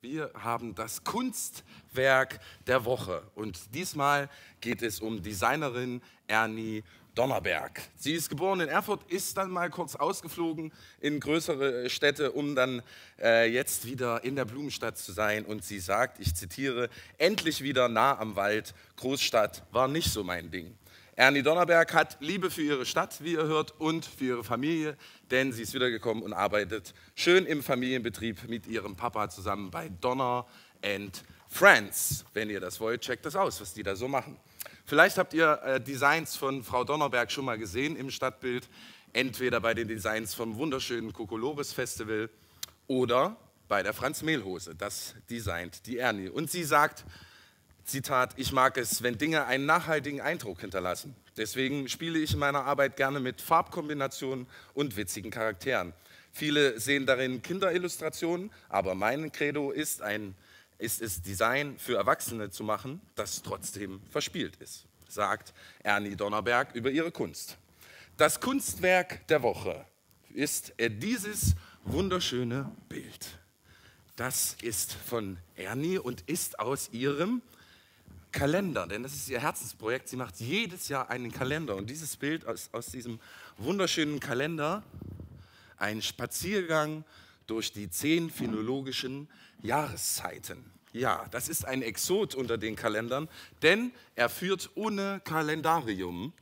Wir haben das Kunstwerk der Woche und diesmal geht es um Designerin Ernie Donnerberg. Sie ist geboren in Erfurt, ist dann mal kurz ausgeflogen in größere Städte, um dann jetzt wieder in der Blumenstadt zu sein. Und sie sagt, ich zitiere, endlich wieder nah am Wald, Großstadt war nicht so mein Ding. Ernie Donnerberg hat Liebe für ihre Stadt, wie ihr hört, und für ihre Familie, denn sie ist wiedergekommen und arbeitet schön im Familienbetrieb mit ihrem Papa zusammen bei Donner and Friends. Wenn ihr das wollt, checkt das aus, was die da so machen. Vielleicht habt ihr Designs von Frau Donnerberg schon mal gesehen im Stadtbild, entweder bei den Designs vom wunderschönen Kokolores Festival oder bei der Franz Mehlhose. Das designt die Ernie. Und sie sagt, Zitat, ich mag es, wenn Dinge einen nachhaltigen Eindruck hinterlassen. Deswegen spiele ich in meiner Arbeit gerne mit Farbkombinationen und witzigen Charakteren. Viele sehen darin Kinderillustrationen, aber mein Credo ist es, Design für Erwachsene zu machen, das trotzdem verspielt ist, sagt Ernie Donnerberg über ihre Kunst. Das Kunstwerk der Woche ist dieses wunderschöne Bild. Das ist von Ernie und ist aus ihrem Kalender, denn das ist ihr Herzensprojekt. Sie macht jedes Jahr einen Kalender und dieses Bild aus diesem wunderschönen Kalender, ein Spaziergang durch die 10 phänologischen Jahreszeiten. Ja, das ist ein Exot unter den Kalendern, denn er führt ohne Kalendarium,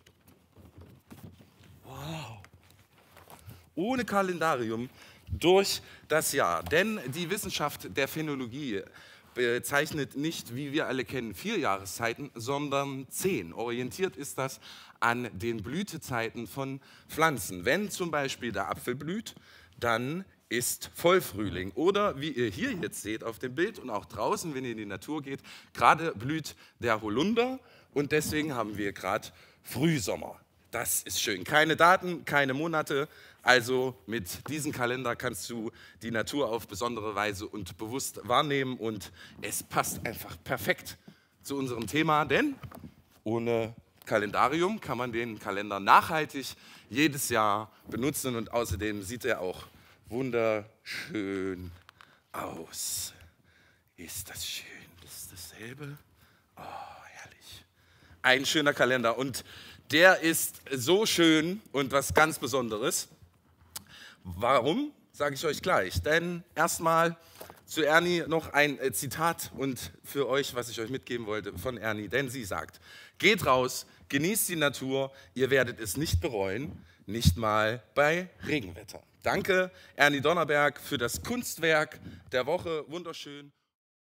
ohne Kalendarium durch das Jahr. Denn die Wissenschaft der Phänologie bezeichnet nicht, wie wir alle kennen, 4 Jahreszeiten, sondern 10. Orientiert ist das an den Blütezeiten von Pflanzen. Wenn zum Beispiel der Apfel blüht, dann ist Vollfrühling. Oder wie ihr hier jetzt seht auf dem Bild und auch draußen, wenn ihr in die Natur geht, gerade blüht der Holunder und deswegen haben wir gerade Frühsommer. Das ist schön. Keine Daten, keine Monate. Also mit diesem Kalender kannst du die Natur auf besondere Weise und bewusst wahrnehmen und es passt einfach perfekt zu unserem Thema, denn ohne Kalendarium kann man den Kalender nachhaltig jedes Jahr benutzen und außerdem sieht er auch wunderschön aus. Ist das schön? Das ist dasselbe? Oh, herrlich. Ein schöner Kalender und der ist so schön und was ganz Besonderes. Warum? Sage ich euch gleich. Denn erstmal zu Ernie noch ein Zitat und für euch, was ich euch mitgeben wollte von Ernie. Denn sie sagt, geht raus, genießt die Natur, ihr werdet es nicht bereuen, nicht mal bei Regenwetter. Danke, Ernie Donnerberg, für das Kunstwerk der Woche. Wunderschön.